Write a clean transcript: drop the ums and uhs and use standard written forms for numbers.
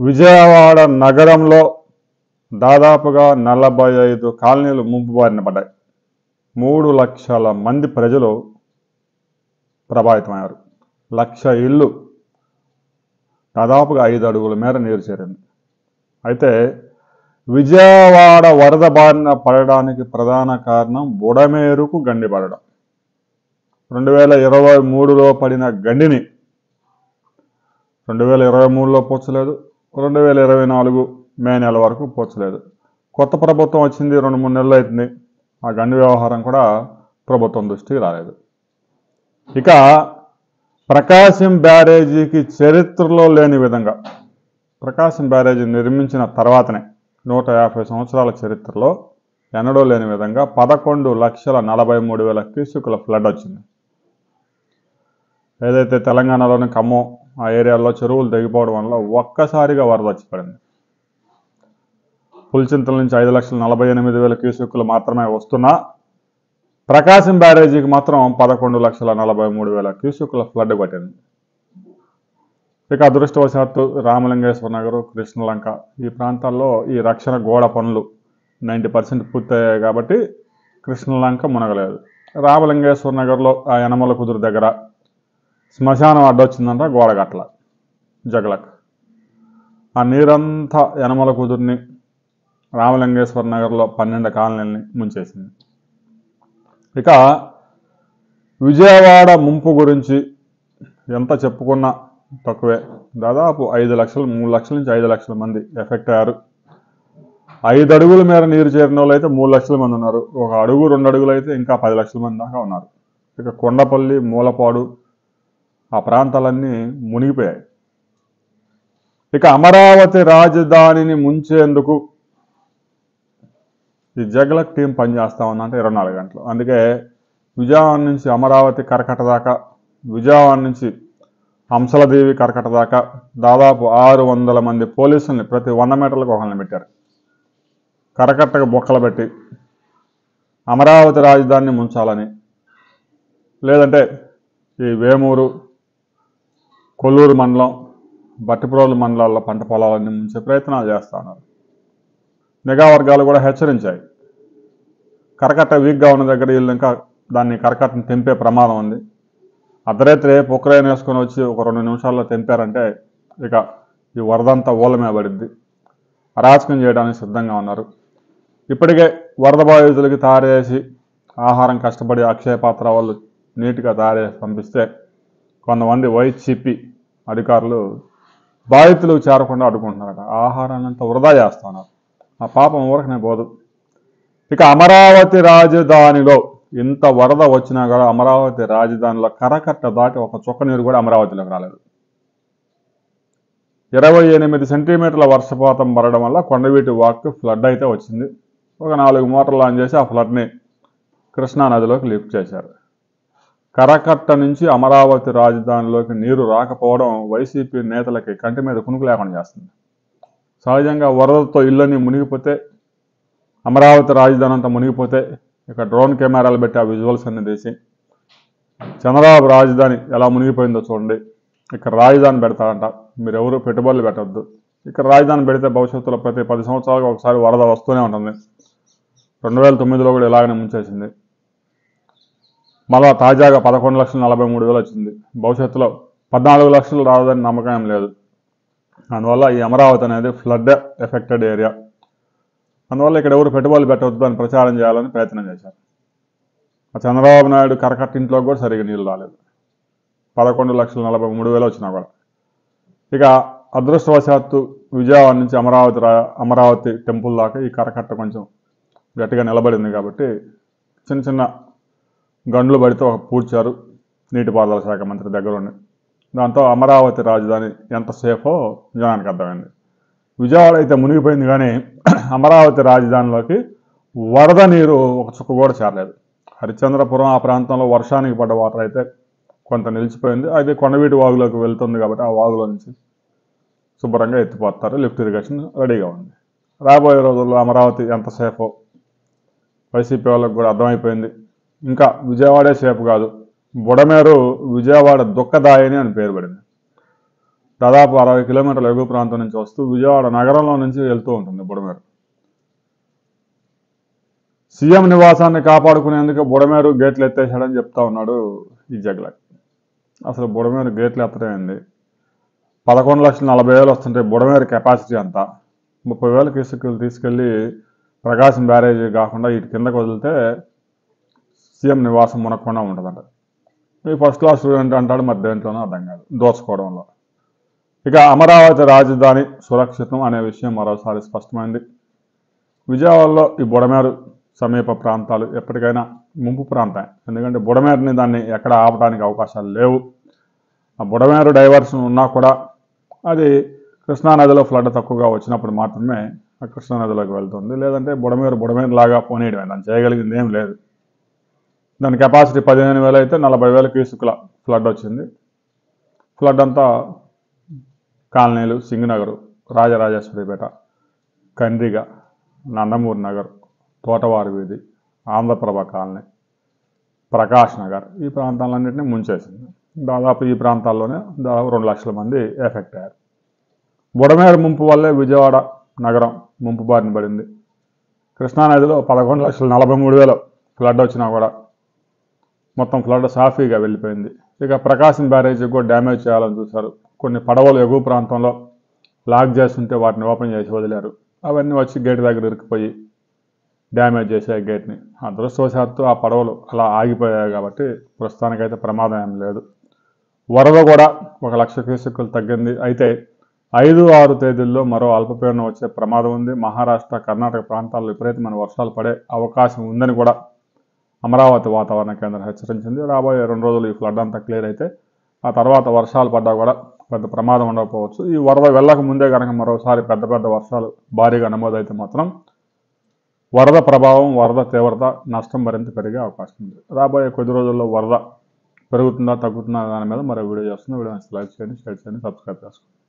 విజయవాడ నగరంలో దాదాపుగా 45 కాలనీలు ముంపు బారిన పడ్డాయి. 3 లక్షల మంది ప్రజలు ప్రభావితమయ్యారు. 1,00,000 ఇళ్ళు దాదాపుగా 5 అడుగుల మేర నీరు చేరింది. అయితే విజయవాడ వరద బారిన పడడానికి ప్రధాన కారణం బుడమేరుకు గండి పడడం. 2023లో పడిన గండిని 2023లో పూడ్చలేదు, 2024 మే నెల వరకు పూడ్చలేదు. కొత్త ప్రభుత్వం వచ్చింది, 2-3 నెలలు అవుతుంది. ఆ గండి వ్యవహారం కూడా ప్రభుత్వం దృష్టికి రాలేదు. ఇక ప్రకాశం బ్యారేజీకి చరిత్రలో లేని విధంగా, ప్రకాశం బ్యారేజీ నిర్మించిన తర్వాతనే 150 సంవత్సరాల చరిత్రలో ఎన్నడూ లేని విధంగా 11,43,000 క్యూసెక్కుల ఫ్లడ్ వచ్చింది. ఏదైతే తెలంగాణలోని ఖమ్మం ఆ ఏరియాలో చెరువులు తెగిపోవడం వల్ల ఒక్కసారిగా వరద వచ్చి పడింది. పులిచింతల నుంచి 5,48,000 క్యూసెక్కులు మాత్రమే వస్తున్నా ప్రకాశం బ్యారేజీకి మాత్రం 11,43,000 క్యూసెక్కుల ఫ్లడ్ పట్టింది. ఇక అదృష్టవశాత్తు రామలింగేశ్వర నగర్, కృష్ణలంక ఈ ప్రాంతాల్లో ఈ రక్షణ గోడ పనులు 90% పూర్తయ్యాయి కాబట్టి కృష్ణలంక మునగలేదు. రామలింగేశ్వర నగర్లో ఆ యనమల కుదురు దగ్గర శ్మశానం అడ్డొచ్చిందంట, గోడగట్ల జగలక్. ఆ నీరంతా యనమల కుదురుని, రామలింగేశ్వర నగర్లో 12 కాలనీలని ముంచేసింది. ఇక విజయవాడ ముంపు గురించి ఎంత చెప్పుకున్నా తక్కువే. దాదాపు 5 లక్షలు, 3 లక్షల నుంచి 5 లక్షల మంది ఎఫెక్ట్ అయ్యారు. 5 అడుగుల మేర నీరు చేరిన వాళ్ళు అయితే 3 లక్షల మంది ఉన్నారు. 1 అడుగు 2 అడుగులు అయితే ఇంకా 10 లక్షల మంది దాకా ఉన్నారు. ఇక కొండపల్లి, మూలపాడు ఆ ప్రాంతాలన్నీ మునిగిపోయాయి. ఇక అమరావతి రాజధానిని ముంచేందుకు ఈ జగలక్ టీం పనిచేస్తా ఉందంటే 24 గంటలు. అందుకే విజయవాడ నుంచి అమరావతి కరకట్ట దాకా, విజయవాడ నుంచి హంసలదేవి కరకట్ట దాకా దాదాపు 600 మంది పోలీసుల్ని ప్రతి 100 మీటర్లకు ఒకరిని పెట్టారు. కరకట్టకు బొక్కలు పెట్టి అమరావతి రాజధానిని ముంచాలని, లేదంటే ఈ వేమూరు, కొల్లూరు మండలం, బట్టిప్రోలు మండలాల్లో పంట పొలాలన్నీ ముంచే ప్రయత్నాలు చేస్తా ఉన్నారు. నిఘా వర్గాలు కూడా హెచ్చరించాయి. కరకట్ట వీక్గా ఉన్న దగ్గర వీళ్ళు ఇంకా దాన్ని కరకట్టను తెంపే ప్రమాదం ఉంది. అర్ధరాత్రి పొక్రైన్ వేసుకొని వచ్చి ఒక 2 నిమిషాల్లో తెంపారంటే ఇక ఈ వరదంతా ఓలమే పడిద్ది. అరాచకం చేయడానికి సిద్ధంగా ఉన్నారు. ఇప్పటికే వరద బాధితులకి తయారేసి ఆహారం కష్టపడి అక్షయ పాత్ర వాళ్ళు నీట్గా తయారేసి పంపిస్తే కొంతమంది వైసీపీ అధికారులు బాధితులకు చేరకుండా అడ్డుకుంటున్నారట. ఆహారాన్ని అంతా వృధా చేస్తున్నారు. ఆ పాపం ఊరకనే పోదు. ఇక అమరావతి రాజధానిలో ఇంత వరద వచ్చినా కూడా అమరావతి రాజధానిలో కరకట్ట దాటి ఒక చుక్క నీరు కూడా అమరావతిలోకి రాలేదు. 28 సెంటీమీటర్ల వర్షపాతం పడడం వల్ల కొండవీటి వాక్కు ఫ్లడ్ అయితే వచ్చింది. ఒక 4 మోటార్లు ఆన్ చేసి ఆ ఫ్లడ్ని కృష్ణానదిలోకి లిఫ్ట్ చేశారు. కరకట్ట నుంచి అమరావతి రాజధానిలోకి నీరు రాకపోవడం వైసీపీ నేతలకి కంటి మీద కునుకు లేకుండా చేస్తుంది. సహజంగా వరదతో ఇళ్ళని మునిగిపోతే, అమరావతి రాజధాని అంతా మునిగిపోతే ఇక డ్రోన్ కెమెరాలు పెట్టి ఆ విజువల్స్ అన్ని తీసి చంద్రబాబు రాజధాని ఎలా మునిగిపోయిందో చూడండి, ఇక్కడ రాజధాని పెడతారంట, మీరు ఎవరు పెట్టుబడులు పెట్టద్దు, ఇక్కడ రాజధాని పెడితే భవిష్యత్తులో ప్రతి 10 సంవత్సరాలకు ఒకసారి వరద వస్తూనే ఉంటుంది. 2009లో కూడా ఇలాగనే ముంచేసింది. మళ్ళా తాజాగా 11,43,000 వచ్చింది. భవిష్యత్తులో 14 లక్షలు రాదని నమ్మకం లేదు. అందువల్ల ఈ అమరావతి అనేది ఫ్లడ్ ఎఫెక్టెడ్ ఏరియా. అందువల్ల ఇక్కడ ఎవరు పెట్టుబడులు పెట్టవద్దు అని ప్రచారం చేయాలని ప్రయత్నం చేశారు. ఆ చంద్రబాబు నాయుడు కరకట్ట ఇంట్లో కూడా సరిగ్గా నీళ్ళు రాలేదు. 11,43,000 వచ్చినా కూడా. ఇక అదృష్టవశాత్తు విజయవాడ నుంచి అమరావతి టెంపుల్ దాకా ఈ కరకట్ట కొంచెం గట్టిగా నిలబడింది కాబట్టి చిన్న చిన్న గండ్లు పడితే ఒక పూడ్చారు నీటిపారుదల శాఖ మంత్రి దగ్గర ఉండి. దాంతో అమరావతి రాజధాని ఎంత సేఫో జనానికి అర్థమైంది. విజయవాడ అయితే మునిగిపోయింది కానీ అమరావతి రాజధానిలోకి వరద నీరు ఒక చుక్క కూడా చేరలేదు. హరిశ్చంద్రపురం ఆ ప్రాంతంలో వర్షానికి పడ్డ వాటర్ అయితే కొంత నిలిచిపోయింది. అయితే కొండవీటి వాగులోకి వెళ్తుంది కాబట్టి ఆ వాగులో నుంచి శుభ్రంగా ఎత్తిపోతారు. లిఫ్ట్ ఇరిగేషన్ రెడీగా ఉంది. రాబోయే రోజుల్లో అమరావతి ఎంత సేఫో వైసీపీ వాళ్ళకి కూడా అర్థమైపోయింది. ఇంకా విజయవాడే సేఫ్ కాదు, బుడమేరు విజయవాడ దుఃఖదాయని అని పేరు పడింది. దాదాపు 60 కిలోమీటర్ల ఎగువ ప్రాంతం నుంచి వస్తూ విజయవాడ నగరంలో నుంచి వెళ్తూ ఉంటుంది బుడమేరు. సీఎం నివాసాన్ని కాపాడుకునేందుకు బుడమేరు గేట్లు ఎత్తేసాడని చెప్తా ఉన్నాడు ఈ జగన్. అసలు బుడమేరు గేట్లు ఎత్తడమైంది. 11,40,000 వస్తుంటే బుడమేరు కెపాసిటీ అంతా 30,000 క్యూసెక్కులు తీసుకెళ్ళి ప్రకాశం బ్యారేజీ కాకుండా ఇటు కిందకు వదిలితే సీఎం నివాసం మునక్కుండా ఉంటుందంట. ఈ ఫస్ట్ క్లాస్ స్టూడెంట్ అంటాడు, మరి దేంట్లోనూ అర్థం కాదు, దోచుకోవడంలో. ఇక అమరావతి రాజధాని సురక్షితం అనే విషయం మరోసారి స్పష్టమైంది. విజయవాడలో ఈ బుడమేరు సమీప ప్రాంతాలు ఎప్పటికైనా ముంపు ప్రాంతం. ఎందుకంటే బుడమేరుని దాన్ని ఎక్కడ ఆపడానికి అవకాశాలు లేవు. ఆ బుడమేరు డైవర్షన్ ఉన్నా కూడా అది కృష్ణానదిలో ఫ్లడ్ తక్కువగా వచ్చినప్పుడు మాత్రమే ఆ కృష్ణానదిలోకి వెళ్తుంది. లేదంటే బుడమేరు లాగా పోనీయడమే, దాన్ని చేయగలిగింది ఏం లేదు. దాని కెపాసిటీ 15,000 అయితే 40,000 క్యూసెక్కుల ఫ్లడ్ వచ్చింది. ఫ్లడ్ అంతా కాలనీలు సింగనగర్, రాజరాజేశ్వరిపేట, కండ్రిగ, నందమూరి నగర్, తోటవారి వీధి, ఆంధ్రప్రభ కాలనీ, ప్రకాష్ నగర్ ఈ ప్రాంతాలన్నింటినీ ముంచేసింది. దాదాపు ఈ ప్రాంతాల్లోనే దాదాపు 2 లక్షల మంది ఎఫెక్ట్ అయ్యారు. బుడమేరు ముంపు వల్లే విజయవాడ నగరం ముంపు బారిన పడింది. కృష్ణానదిలో 11,43,000 ఫ్లడ్ వచ్చినా కూడా మొత్తం ఫ్లడ్ సాఫీగా వెళ్ళిపోయింది. ఇక ప్రకాశం బ్యారేజీకి కూడా డ్యామేజ్ చేయాలని చూశారు. కొన్ని పడవలు ఎగువ ప్రాంతంలో లాక్ చేస్తుంటే వాటిని ఓపెన్ చేసి వదిలారు. అవన్నీ వచ్చి గేట్ దగ్గర ఇరుక్కుపోయి డ్యామేజ్ చేశాయి గేట్ని. అదృష్టవశాత్తు ఆ పడవలు అలా ఆగిపోయాయి కాబట్టి ప్రస్తుతానికైతే ప్రమాదం ఏం లేదు. వరద కూడా 1,00,000 క్యూసెక్కులు తగ్గింది. అయితే 5-6 తేదీల్లో మరో అల్పపీడనం వచ్చే ప్రమాదం ఉంది. మహారాష్ట్ర, కర్ణాటక ప్రాంతాల్లో విపరీతమైన వర్షాలు పడే అవకాశం ఉందని కూడా అమరావతి వాతావరణ కేంద్రం హెచ్చరించింది. రాబోయే 2 రోజులు ఈ ఫ్లడ్ అంతా క్లియర్ అయితే ఆ తర్వాత వర్షాలు పడ్డా కూడా పెద్ద ప్రమాదం ఉండకపోవచ్చు. ఈ వరద వెళ్ళక ముందే కనుక మరోసారి పెద్ద పెద్ద వర్షాలు భారీగా నమోదైతే మాత్రం వరద ప్రభావం, వరద తీవ్రత, నష్టం మరింత పెరిగే అవకాశం ఉంది. రాబోయే కొద్ది రోజుల్లో వరద పెరుగుతుందా తగ్గుతుందా దాని మీద మరో వీడియో చేస్తుంది. వీడియో లైక్ చేయండి, షేర్ చేయండి, సబ్స్క్రైబ్ చేసుకోండి.